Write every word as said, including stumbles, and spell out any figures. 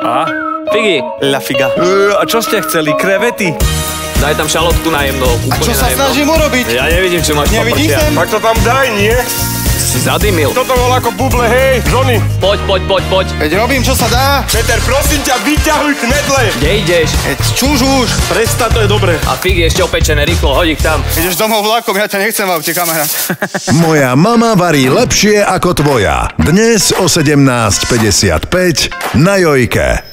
A? Figy. La figa. Uh, a čo ste chceli? Krevety? Daj tam šalotku na jemno. A čo sa najemno. snažím urobiť? Ja nevidím, čo máš Nevidíš sem? Tak to tam daj, nie? Si zadymil. Toto bol ako buble, hej, Johnny. Poď, poď, poď, poď. Veď robím, čo sa dá. Peter, prosím ťa, vyťahuj knedle. Kde ideš? Veď čuž už. Prestaň, to je dobre. A figy ešte opečené, rýchlo, hodí ich tam. Ideš domov vlakom, ja ťa nechcem v aute, kamarát. Moja mama varí lepšie ako tvoja. Dnes o sedemnásť päťdesiatpäť na Jojke.